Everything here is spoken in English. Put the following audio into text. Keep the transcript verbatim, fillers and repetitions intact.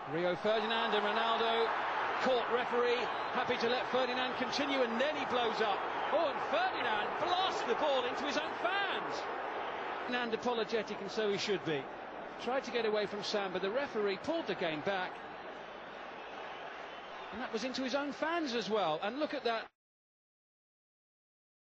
Rio Ferdinand and Ronaldo caught referee, happy to let Ferdinand continue, and then he blows up. Oh, and Ferdinand blasts the ball into his own fans. Ferdinand apologetic, and so he should be. Tried to get away from Sam, but the referee pulled the game back. And that was into his own fans as well. And look at that.